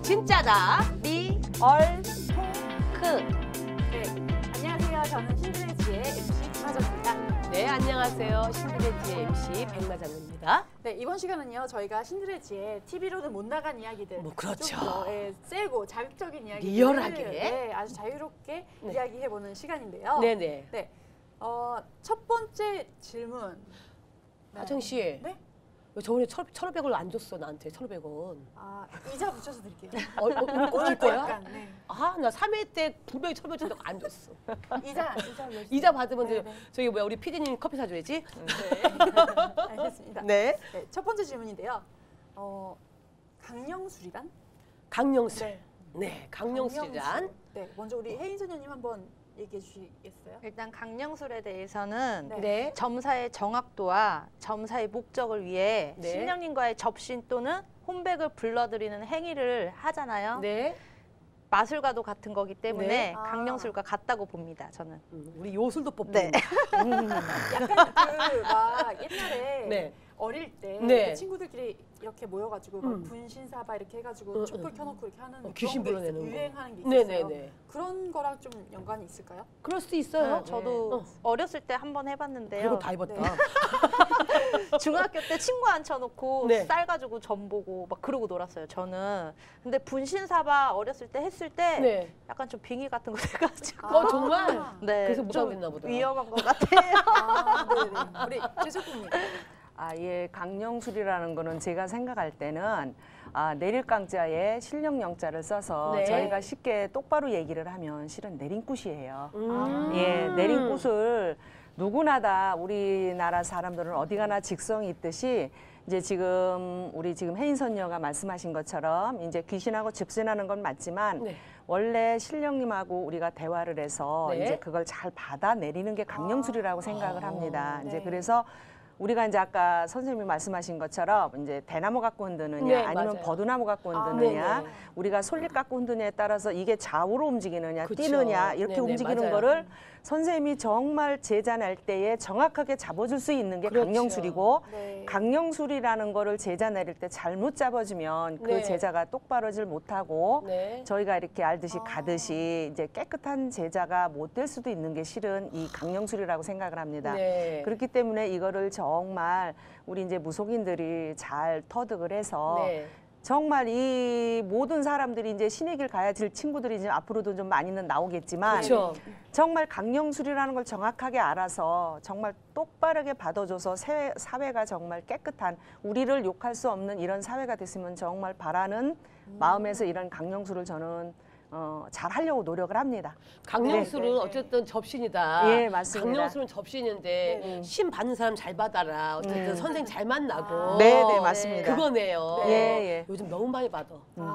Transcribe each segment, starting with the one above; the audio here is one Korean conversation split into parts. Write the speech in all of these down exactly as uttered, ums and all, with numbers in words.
진짜다 리얼 토크. 네, 안녕하세요. 저는 신드레지의 엠씨 김하정입니다. 네, 안녕하세요. 신드레지의 엠씨 백마장입니다. 네, 이번 시간은요. 저희가 신드레지의 티비로는 못 나간 이야기들, 뭐 그렇죠. 좀 더, 예, 세고 자극적인 이야기들, 리얼하게. 네, 아주 자유롭게 네. 이야기해보는 시간인데요. 네네. 네, 어, 첫 번째 질문. 네. 하정 씨, 네? 왜 저번에 천오백 원을 안 줬어 나한테 천오백 원. 아, 이자 붙여서 드릴게요. 어, 어, 오늘 줄 오늘 거야? 약간, 네. 아, 나 삼 회 때 분명히 천오백 원 준다고 안 줬어. 이자, 이자 몇 이자 받으면 네, 네, 네. 저기 뭐야 우리 피디님 커피 사줘야지. 네. 알겠습니다. 네. 네, 첫 번째 질문인데요. 어, 강령술이란? 강령술. 네. 네, 강령술이란. 네, 먼저 우리 혜인 소녀님 한번 얘기해 주시겠어요? 일단 강령술에 대해서는 네. 네. 점사의 정확도와 점사의 목적을 위해 네. 신령님과의 접신 또는 혼백을 불러들이는 행위를 하잖아요. 네. 마술과도 같은 거기 때문에 네. 아. 강령술과 같다고 봅니다. 저는. 음, 우리 요술도 뽑는. 네. 음. 약간 그 막 옛날에 네. 어릴 때 네. 친구들끼리 이렇게 모여가지고 음. 막 분신사바 이렇게 해가지고 음, 촛불 음. 켜놓고 이렇게 하는 어, 그런 귀신 게 불러내는 있어요. 거. 유행하는 게 있었어요. 네네네. 그런 거랑 좀 연관이 있을까요? 그럴 수도 있어요. 네, 저도 어. 어렸을 때 한 번 해봤는데요. 별거 다 입었다. 네. 중학교 때 친구 앉혀놓고 네. 쌀 가지고 전 보고 막 그러고 놀았어요. 저는. 근데 분신사바 어렸을 때 했을 때 네. 약간 좀 빙의 같은 거 돼가지고. 어, 정말? 네, 그래서 못 좀 하겠나 보다. 위험한 것 같아요. 아, 네네. 우리 최석훈님. 아, 예, 강령술이라는 거는 제가 생각할 때는 아, 내릴강자에 실령영자를 써서 네. 저희가 쉽게 똑바로 얘기를 하면 실은 내린굿이에요. 음. 예, 내린굿을 누구나 다 우리나라 사람들은 어디 가나 직성이 있듯이 이제 지금 우리 지금 혜인 선녀가 말씀하신 것처럼 이제 귀신하고 접신하는 건 맞지만 네. 원래 신령님하고 우리가 대화를 해서 네. 이제 그걸 잘 받아내리는 게 강령술이라고 생각을 합니다. 네. 이제 그래서 우리가 이제 아까 선생님이 말씀하신 것처럼 이제 대나무 갖고 흔드느냐 네, 아니면 맞아요. 버드나무 갖고 아, 흔드느냐 네네. 우리가 솔잎 갖고 흔드느냐에 따라서 이게 좌우로 움직이느냐 그쵸. 뛰느냐 이렇게 네네, 움직이는 맞아요. 거를 선생님이 정말 제자 낼 때에 정확하게 잡아줄 수 있는 게 그렇죠. 강령술이고 네. 강령술이라는 거를 제자 내릴 때 잘못 잡아주면 그 네. 제자가 똑바로질 못하고 네. 저희가 이렇게 알듯이 아. 가듯이 이제 깨끗한 제자가 못 될 수도 있는 게 실은 이 강령술이라고 생각을 합니다. 네. 그렇기 때문에 이거를 정말 우리 이제 무속인들이 잘 터득을 해서 네. 정말 이 모든 사람들이 이제 신의 길 가야 될 친구들이 이제 앞으로도 좀 많이는 나오겠지만 그렇죠. 정말 강령술이라는 걸 정확하게 알아서 정말 똑바르게 받아줘서 세- 사회가 정말 깨끗한 우리를 욕할 수 없는 이런 사회가 됐으면 정말 바라는 마음에서 이런 강령술을 저는 어, 잘 하려고 노력을 합니다. 강령술은 네, 네, 네. 어쨌든 접신이다. 예, 맞습니다. 강령술은 접신인데 네, 네. 신 받는 사람 잘 받아라. 어쨌든 음. 선생 잘 만나고. 아. 네, 네, 맞습니다. 그거네요. 예, 예. 요즘 너무 많이 받아. 음,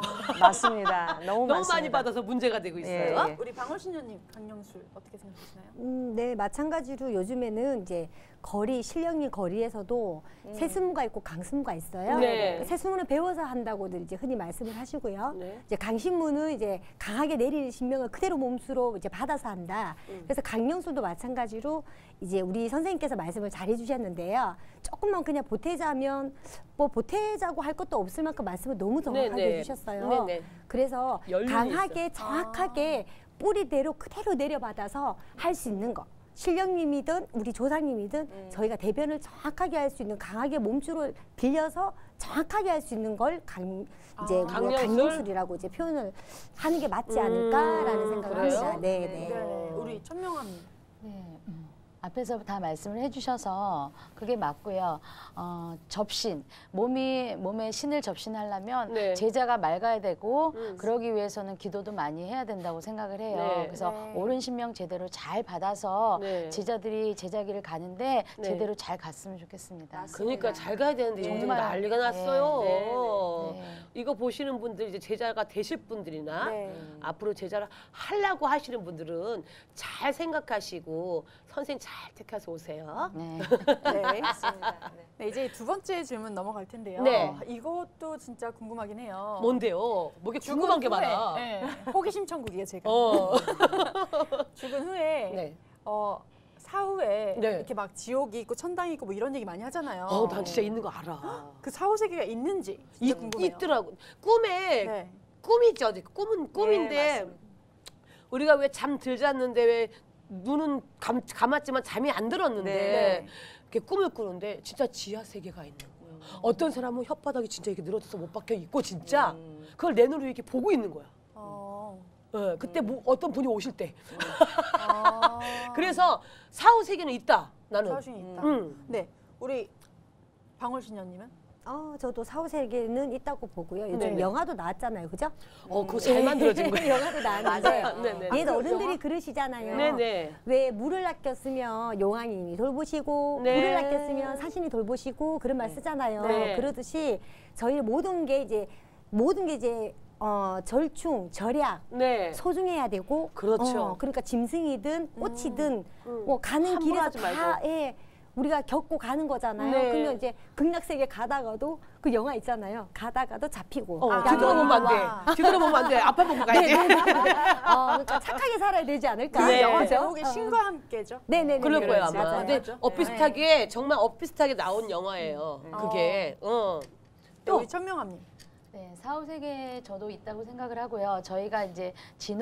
맞습니다. 너무, 너무 많습니다. 많이 받아서 문제가 되고 있어요. 예, 예. 우리 방울신녀님 강령술 어떻게 생각하시나요? 음, 네, 마찬가지로 요즘에는 이제 거리, 실령님 거리에서도 세스무가 있고 강스무가 있어요. 네. 세스무는 배워서 한다고들 이제 흔히 말씀을 하시고요. 네. 이제 강신무는 이제 강하게 내리는 신명을 그대로 몸수로 이제 받아서 한다. 음. 그래서 강령술도 마찬가지로 이제 우리 선생님께서 말씀을 잘 해주셨는데요. 조금만 그냥 보태자면 뭐 보태자고 할 것도 없을 만큼 말씀을 너무 정확하게 네네. 해주셨어요. 네네. 그래서 연륜이 강하게 정확하게 뿌리대로 그대로 내려받아서 할 수 있는 거. 신령님이든 우리 조상님이든 음. 저희가 대변을 정확하게 할 수 있는 강하게 몸주를 빌려서 정확하게 할 수 있는 걸 강, 이제 아, 우리가 강령술? 강령술이라고 이제 표현을 하는 게 맞지 않을까라는 음, 생각을 그래요? 합니다. 네, 네. 네. 우리 천명함님. 네, 음. 앞에서 다 말씀을 해주셔서 그게 맞고요. 어, 접신, 몸이 몸에 신을 접신하려면 네. 제자가 맑아야 되고 음. 그러기 위해서는 기도도 많이 해야 된다고 생각을 해요. 네. 그래서 네. 옳은 신명 제대로 잘 받아서 네. 제자들이 제자길을 가는데 네. 제대로 잘 갔으면 좋겠습니다. 맞습니다. 그러니까 잘 가야 되는데 요즘 정말. 난리가 네. 났어요. 네. 네. 이거 보시는 분들 이제 제자가 되실 분들이나 네. 앞으로 제자를 하려고 하시는 분들은 잘 생각하시고 선생님 잘 택해서 오세요. 네. 네, 맞습니다. 네, 이제 두 번째 질문 넘어갈 텐데요. 네. 이것도 진짜 궁금하긴 해요. 뭔데요? 뭐게 궁금한 게 죽은 후에, 많아. 네, 호기심 천국이에요, 제가. 어. 죽은 후에 네. 어, 사후에 네. 이렇게 막 지옥이 있고 천당이 있고 뭐 이런 얘기 많이 하잖아요. 어, 난 진짜 있는 거 알아. 그 사후 세계가 있는지 진짜 있, 궁금해요. 있더라고. 꿈에 네. 꿈이죠. 꿈은 꿈인데 네, 맞습니다. 우리가 왜 잠 들잤는데 왜 눈은 감, 감았지만 잠이 안 들었는데 네. 이렇게 꿈을 꾸는데 진짜 지하 세계가 있는 거예요. 어떤 사람은 혓바닥이 진짜 이렇게 늘어져서 못 박혀 있고 진짜 음. 그걸 내 눈으로 이렇게 보고 있는 거야. 어. 네, 그때 뭐 어떤 분이 오실 때. 아. 그래서 사후 세계는 있다. 나는. 사실이 있다. 음. 네, 우리 방울신녀님은? 어, 저도 사후 세계는 있다고 보고요. 요즘 네네. 영화도 나왔잖아요, 그죠? 어, 그거 잘 만들어진 거예요. 영화도 나왔는데 네네. 옛 어른들이 그러시잖아요. 네네. 왜 물을 아꼈으면 용왕님이 돌보시고 네. 물을 아꼈으면 사신이 돌보시고 그런 말 쓰잖아요. 네. 그러듯이 저희 모든 게 이제 모든 게 이제 어, 절충, 절약 네. 소중해야 되고 그렇죠. 어, 그러니까 짐승이든 꽃이든 음. 뭐 가는 함부로 길에서 하지 말고. 다 예, 우리가 겪고 가는 거잖아요. 네. 그러면 이제 극락세계 가다가도 그 영화 있잖아요. 가다가도 잡히고 어, 아, 뒤돌아보면 안 와. 돼. 뒤돌아보면 안 돼. 앞에 보고 가야지. 어, 그러니까 착하게 살아야 되지 않을까? 그 네. 영화 그죠? 제목이 어. 신과 함께죠. 네네네. 그럴 거예요 그렇지. 아마. 맞아요. 근데 맞아. 엇비슷하게 정말 엇비슷하게 나온 영화예요. 그게. 어. 또 우리 천명함님. 네, 사후 세계 저도 있다고 생각을 하고요. 저희가 이제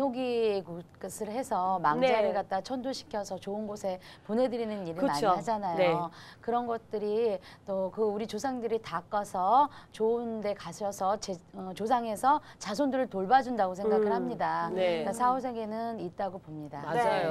진호기 것을 해서 망자를 네. 갖다 천도시켜서 좋은 곳에 보내드리는 일을 많이 그렇죠. 하잖아요. 네. 그런 것들이 또 그 우리 조상들이 닦아서 좋은 데 가셔서 제, 어, 조상에서 자손들을 돌봐준다고 생각을 음, 합니다. 네. 그러니까 사후 세계는 있다고 봅니다.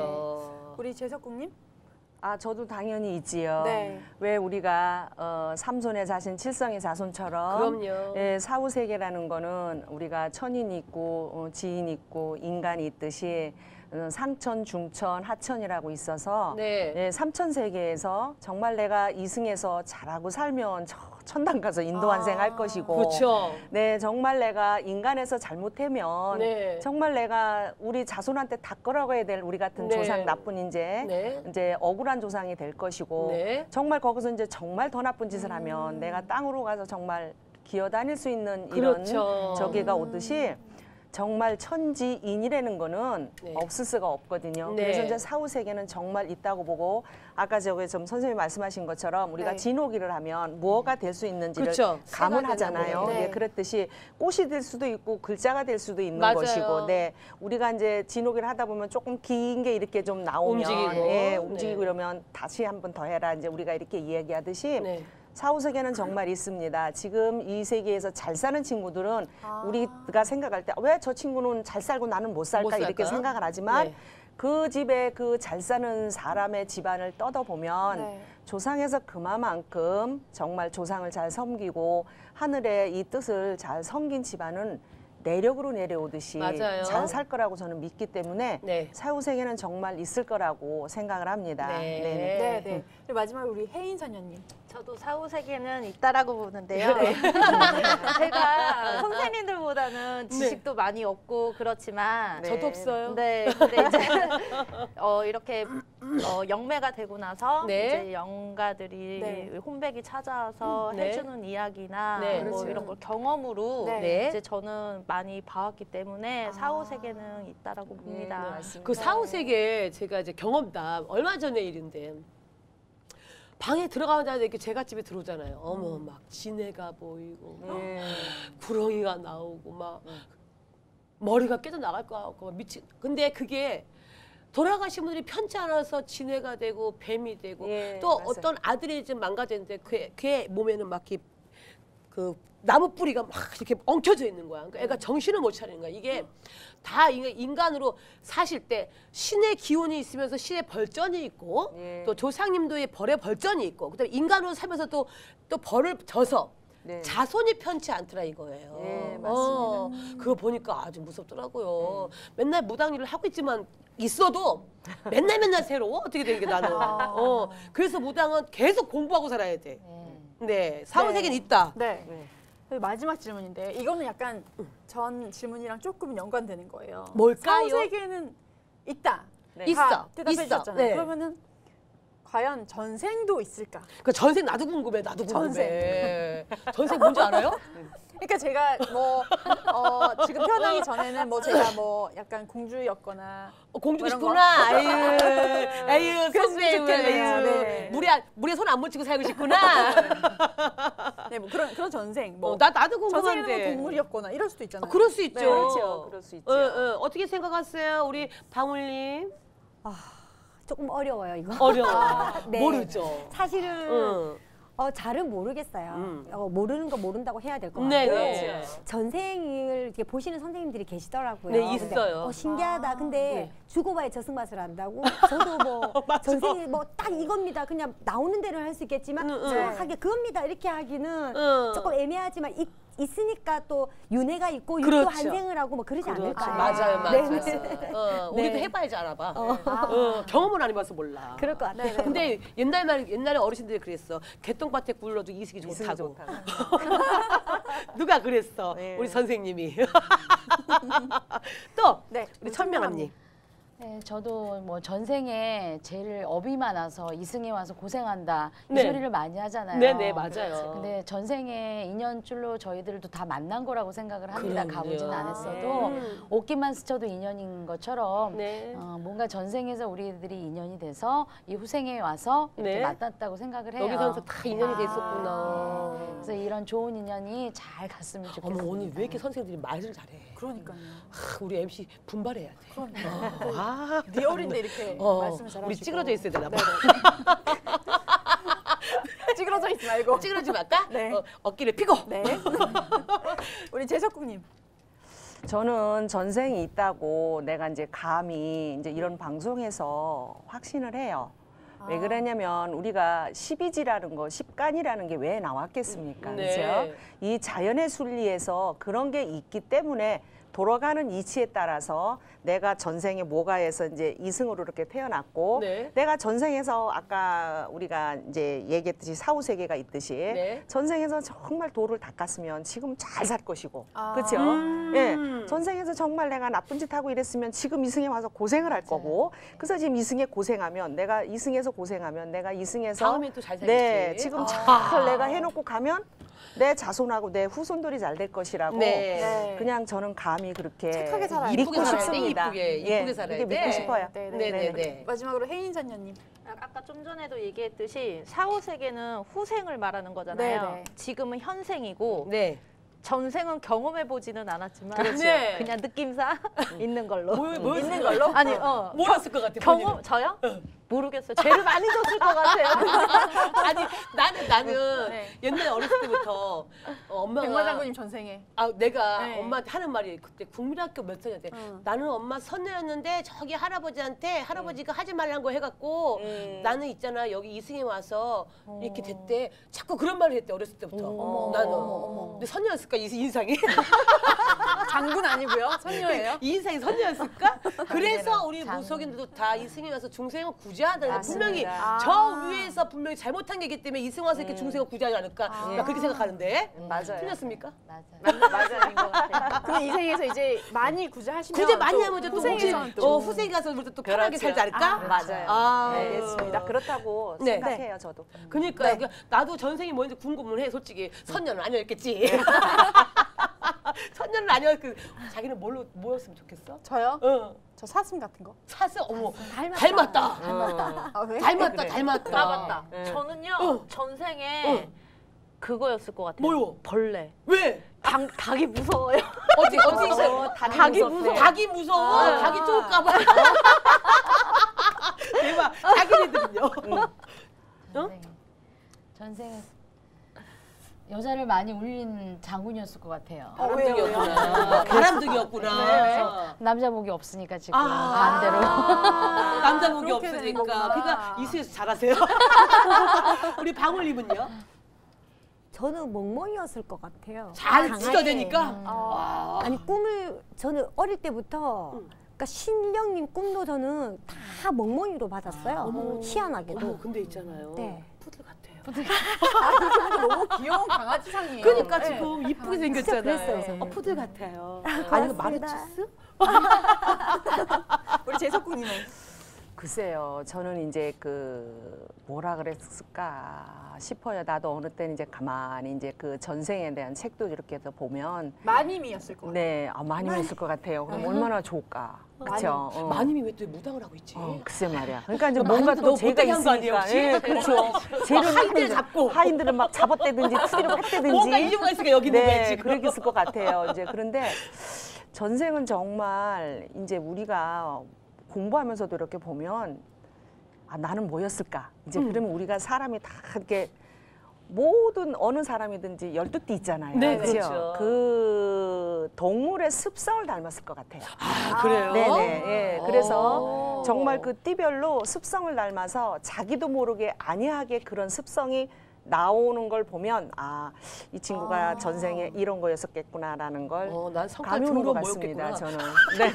맞아요. 우리 재석국님? 아, 저도 당연히 있지요. 네. 왜 우리가 어, 삼손의 자신, 칠성의 자손처럼 그럼요. 예, 사후 세계라는 거는 우리가 천인이 있고 어, 지인이 있고 인간이 있듯이 어, 상천, 중천, 하천이라고 있어서 네. 예, 삼천 세계에서 정말 내가 이승에서 잘하고 살면 저 천당 가서 인도환생 할 아, 것이고 그렇죠. 네, 정말 내가 인간에서 잘못하면 네. 정말 내가 우리 자손한테 닦으라고 해야 될 우리 같은 네. 조상 나쁜 인재 네. 이제 억울한 조상이 될 것이고 네. 정말 거기서 이제 정말 더 나쁜 짓을 음. 하면 내가 땅으로 가서 정말 기어다닐 수 있는 그렇죠. 이런 저기가 오듯이 정말 천지인이라는 거는 네. 없을 수가 없거든요. 네. 그래서 이제 사후 세계는 정말 있다고 보고 아까 저기 좀 선생님이 말씀하신 것처럼 우리가 네. 진호기를 하면 무엇가 될 수 있는지를 그렇죠. 가문하잖아요. 네. 예, 그랬듯이 꽃이 될 수도 있고 글자가 될 수도 있는 맞아요. 것이고, 네, 우리가 이제 진호기를 하다 보면 조금 긴 게 이렇게 좀 나오면, 움직이고. 예, 움직이고 네. 그러면 다시 한번 더 해라 이제 우리가 이렇게 이야기하듯이. 네. 사후 세계는 정말 있습니다. 지금 이 세계에서 잘 사는 친구들은 아. 우리가 생각할 때 왜 저 친구는 잘 살고 나는 못 살까 못 살까? 이렇게 생각을 하지만 네. 그 집에 그 잘 사는 사람의 집안을 떠다보면 네. 조상에서 그만큼 정말 조상을 잘 섬기고 하늘의 이 뜻을 잘 섬긴 집안은 내력으로 내려오듯이 맞아요. 잘 살 거라고 저는 믿기 때문에 네. 사후 세계는 정말 있을 거라고 생각을 합니다. 네. 네네. 네, 네. 그리고 마지막으로 우리 혜인사녀님. 저도 사후 세계는 있다라고 보는데요. 네. 제가 선생님들보다는 지식도 많이 없고 그렇지만 저도 없어요. 네, 근데 이제 어, 이렇게 어, 영매가 되고 나서 네. 이제 영가들이 네. 혼백이 찾아와서 음, 네. 해주는 이야기나 네. 뭐 그렇죠. 이런 걸 경험으로 네. 네. 이제 저는 많이 봐왔기 때문에 아. 사후 세계는 있다라고 봅니다. 네, 맞습니다. 그 사후 세계 제가 이제 경험담 얼마 전의 일인데 방에 들어가자마자 이렇게 제가 집에 들어오잖아요. 어머 막 지네가 보이고 막 네. 구렁이가 나오고 막 머리가 깨져 나갈 것 같고 막 미친. 근데 그게 돌아가신 분들이 편치 않아서 진해가 되고 뱀이 되고 예, 또 맞아요. 어떤 아들이 좀 망가졌는데 걔, 걔 몸에는 막 이렇게 그 나무 뿌리가 막 이렇게 엉켜져 있는 거야. 그러니까 애가 정신을 못 차리는 거야. 이게 다 인간으로 사실 때 신의 기운이 있으면서 신의 벌전이 있고 예. 또 조상님도의 벌의 벌전이 있고 그다음에 인간으로 살면서 또 또 벌을 져서 네. 자손이 편치 않더라 이거예요. 예, 맞습니다. 어, 그거 보니까 아주 무섭더라고요. 맨날 무당일을 하고 있지만 있어도 맨날 맨날 새로워 어떻게 되는 게 나는. 아. 어, 그래서 무당은 계속 공부하고 살아야 돼. 네. 네, 사후 네. 세계는 있다. 네. 네. 그리고 마지막 질문인데 이거는 약간 전 질문이랑 조금 연관되는 거예요. 뭘까요? 사후 세계는 있다. 네. 있어, 다 대답해 있어. 주셨잖아요. 네. 그러면은 과연 전생도 있을까? 그 전생 나도 궁금해, 나도 궁금해. 전생 뭔지 알아요? 그러니까 제가 뭐 어, 지금 태어나기 전에는 뭐 제가 뭐 약간 공주였거나 어, 공주시구나. 뭐 아유, 아유, 그랬으면 선배님, 좋겠네요. 아유, 네. 물에 물에 손 안 묻히고 살고 싶구나. 네, 뭐 그런 그런 전생. 뭐 어, 나 나도 전생에는 궁금한데. 뭐 동물이었거나 이럴 수도 있잖아요. 아, 그럴 수 있죠. 네, 그렇죠. 그럴 수 있죠. 어, 어. 어떻게 생각하세요, 우리 방울님? 조금 어려워요 이거. 어려워. 네. 모르죠. 사실은 응. 어, 잘은 모르겠어요. 음. 어, 모르는 거 모른다고 해야 될 것 같아요. 네, 네. 전생을 이렇게 보시는 선생님들이 계시더라고요. 네, 근데, 있어요. 어, 신기하다. 근데 네. 죽어봐야 저승맛을 안다고. 저도 뭐 맞아. 전생이 뭐 딱 이겁니다. 그냥 나오는 대로 할 수 있겠지만 응, 응. 정확하게 그겁니다. 이렇게 하기는 응. 조금 애매하지만 있, 있으니까 또 윤회가 있고 그렇죠. 육도 한생을 하고 뭐 그러지 그렇지. 않을까. 맞아요, 네, 맞아요. 네. 어, 우리도 네. 해봐야지 알아봐. 어, 경험을 안 해봐서 몰라. 그럴 것 같아요. 근데 옛날 말 옛날에 어르신들이 그랬어. 개똥밭에 굴러도 이승이 이승이 좋다고. 좋다고. 누가 그랬어? 네. 우리 선생님이. 또 네, 우리 천명함님. 네, 저도 뭐 전생에 제일 업이 많아서 이승에 와서 고생한다 이 네. 소리를 많이 하잖아요. 네네 맞아요. 근데 전생에 인연줄로 저희들도 다 만난 거라고 생각을 합니다. 그럼요. 가보진 않았어도 음. 옷깃만 스쳐도 인연인 것처럼 네. 어, 뭔가 전생에서 우리들이 인연이 돼서 이 후생에 와서 이렇게 네. 만났다고 생각을 해요. 여기서 다 인연이 돼 있었구나. 그래서 이런 좋은 인연이 잘 갔으면 좋겠습니다. 어머 오늘 왜 이렇게 선생님들이 말을 잘해? 그러니까요. 하, 우리 엠씨 분발해야 돼. 그러니까. 아, 리얼인데 이렇게 어, 말씀을 잘하시고. 우리 찌그러져 있어야 되나 봐. 찌그러져 있지 말고. 찌그러지 말까? 네. 어, 어깨를 피고. 네. 우리 재석국님. 저는 전생이 있다고 내가 이제 감히 이제 이런 방송에서 확신을 해요. 왜 그러냐면 우리가 십이지라는 거, 십간이라는 게 왜 나왔겠습니까? 네. 그죠? 이 자연의 순리에서 그런 게 있기 때문에 돌아가는 이치에 따라서 내가 전생에 뭐가에서 이제 이승으로 이렇게 태어났고 네. 내가 전생에서 아까 우리가 이제 얘기했듯이 사후세계가 있듯이 네. 전생에서 정말 도를 닦았으면 지금 잘 살 것이고 아. 그렇죠? 음. 예, 전생에서 정말 내가 나쁜 짓 하고 이랬으면 지금 이승에 와서 고생을 할 거고 그래서 지금 이승에 고생하면 내가 이승에서 고생하면 내가 이승에서 다음엔 또 잘 살겠지. 네, 지금 잘 내가 해놓고 가면 내 자손하고 내 후손들이 잘 될 것이라고 네. 네. 그냥 저는 감히 그렇게 착하게 살아야 믿고 이쁘게 살아야 돼, 싶습니다. 이쁘게, 예, 이쁘게 살아야 이렇게 돼. 믿고 싶어요. 네, 네, 네, 네. 마지막으로 혜인 자녀님. 아까 좀 전에도 얘기했듯이 사후 세계는 후생을 말하는 거잖아요. 네, 네. 지금은 현생이고 네. 전생은 경험해 보지는 않았지만 그렇죠. 네. 그냥 느낌상 있는 걸로. 뭐, 뭐 있는 걸로? 아니, 어. 뭐였을 것 같아? 경험 저요? 모르겠어요. 죄를 많이 졌을 것 같아요. 아니 나는 나는 네. 옛날 어렸을 때부터 어, 엄마가 백마장군님 전생에. 아 내가 네. 엄마한테 하는 말이 그때 국민학교 몇 살이었대. 응. 나는 엄마 선녀였는데 저기 할아버지한테 할아버지가 하지 말란 거 해갖고 음. 나는 있잖아 여기 이승에 와서 어. 이렇게 됐대. 자꾸 그런 말을 했대 어렸을 때부터. 어머, 나는. 어머, 어머. 근데 선녀였을까 이 인상이? 장군 아니고요. 선녀예요. 이 인상이 선녀였을까? 그래서 우리 무속인들도 다 이승에 와서 중생을 구제하다. 분명히 맞습니다. 저 아. 위에서 분명히 잘못한 게 있기 때문에 이승 와서 이렇게 중생을 구제하지 않을까? 아. 나 그렇게 생각하는데. 맞아요. 틀렸습니까? 맞아요. 맞아요. 것 같아요. 근데 이 생에서 이제 많이 구제하시면 구제 많이 또 하면 이제 또 후생에서는 혹시 또 어, 후생이 가서 우리 또 편하게 그렇죠. 살지 않을까? 아, 맞아요. 아, 네, 알겠습니다. 그렇다고 네. 생각해요, 저도. 그러니까 네. 그러니까 나도 전생이 뭔지 궁금은 해 솔직히 선녀는 아니었겠지. 선녀는 아니었그 자기는 뭘로 뭐였으면 좋겠어? 저요? 어 저 사슴 같은 거. 사슴 어머 닮았다. 닮았다 닮았다. 아 왜? 닮았다 그래. 닮았다 아 맞다. 네. 저는요 어. 전생에 그거였을 것 같아요. 뭐요? 벌레. 왜? 닭, 닭이 무서워요. 어디 어디 있어? 어, 닭이 닭이 무섭대. 무서워. 닭이 무서워. 아. 닭이 쫓을까봐. 대박. 자기네들은요. 어? 전생에, 전생에 여자를 많이 울린 장군이었을 것 같아요. 바람둥이였구나. 바람둥이였구나. 남자 목이 없으니까 지금 아. 반대로. 남자 목이 그렇게 되는 없으니까. 거구나. 그러니까 이수에서 잘하세요. 우리 방울님은요? 저는 멍멍이었을 것 같아요. 잘 강하게. 찢어대니까. 아. 아니 꿈을 저는 어릴 때부터 그러니까 신령님 꿈도 저는 다 멍멍이로 받았어요. 희한하게도. 어머, 근데 있잖아요. 네. 푸들 같아요. 너무 귀여운 강아지상이에요. 그러니까 네. 지금 이쁘게 생겼잖아요. 진짜 그랬어요, 저는. 어, 푸들 같아요. 고맙습니다. 아니, 이거 마르치스? 우리 재석국님은 글쎄요, 저는 이제 그 뭐라 그랬을까 싶어요. 나도 어느 때는 이제 가만히 이제 그 전생에 대한 책도 이렇게 해서 보면 마님이었을 것 같아요. 네, 아, 많이 했을 것 같아요. 그럼 얼마나 좋을까, 그렇죠? 어. 마님이 왜 또 무당을 하고 있지? 어, 글쎄 말이야. 그러니까 이제 그럼 뭔가 마님도 또 너무 죄가 못되게 한거 아니에요, 있으니까, 혹시? 예, 그렇죠. 죄를 하인들 잡고. 하인들을 막 잡았다든지 투기를 했다든지. 뭔가 이유가 있으니까 여기 있는 거야 네, 지금. 그러겠을 것 같아요. 이제 그런데 전생은 정말 이제 우리가 공부하면서도 이렇게 보면 아 나는 뭐였을까? 이제 음. 그러면 우리가 사람이 다 이렇게 모든 어느 사람이든지 열두 띠 있잖아요. 네, 그렇죠? 그렇죠. 그 동물의 습성을 닮았을 것 같아요. 아, 그래요? 네네. 예. 그래서 오. 정말 그 띠별로 습성을 닮아서 자기도 모르게 안이하게 그런 습성이 나오는 걸 보면 아, 이 친구가 아. 전생에 이런 거였었겠구나라는 걸 어, 난 성깔 감이 좋은 오는 것 건 같습니다. 뭐였겠구나. 저는. 네.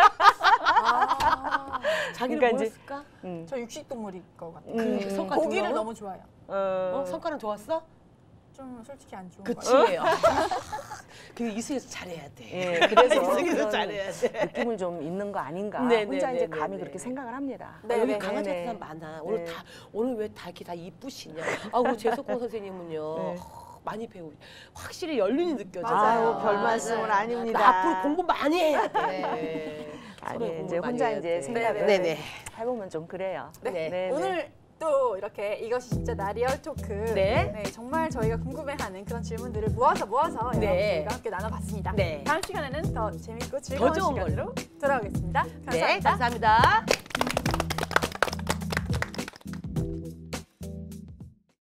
아, 자기는 그러니까 이제- 뭐였을까? 음. 저 육식동물일 것 같아요. 음. 그 성깔 고기를 좋은 거? 너무 좋아해요. 어, 어, 성깔은 좋았어? 좀 솔직히 안 좋은 그치. 것 같아요. 그 이승에서 잘해야 돼. 예, 그래서 이승에서 그런 잘해야 돼. 느낌은 좀 있는 거 아닌가. 네, 혼자 네, 이제 네, 감히 네, 그렇게 네. 생각을 합니다. 네, 아, 여기 네, 강아지 네, 같은 사람 많아. 오늘 네. 다 오늘 왜 다 이렇게 다 이쁘시냐? 아, 우리 재석공 선생님은요. 네. 허, 많이 배우. 확실히 연륜이 느껴져요. 맞아요. 아유, 별 맞아요. 말씀은 아닙니다. 나 앞으로 공부 많이 해야 돼. 아니, 서로 이제 공부 많이 혼자 해야 이제 돼. 생각을 네네. 해보면 좀 그래요. 네. 네. 네, 오늘 또 이렇게 이것이 진짜 나리얼 토크. 네. 정말 저희가 궁금해하는 그런 질문들을 모아서 모아서 네. 여러분들과 함께 나눠봤습니다. 네. 다음 시간에는 더 재밌고 즐거운 좋은 시간으로 돌아오겠습니다. 감사합니다. 네, 감사합니다.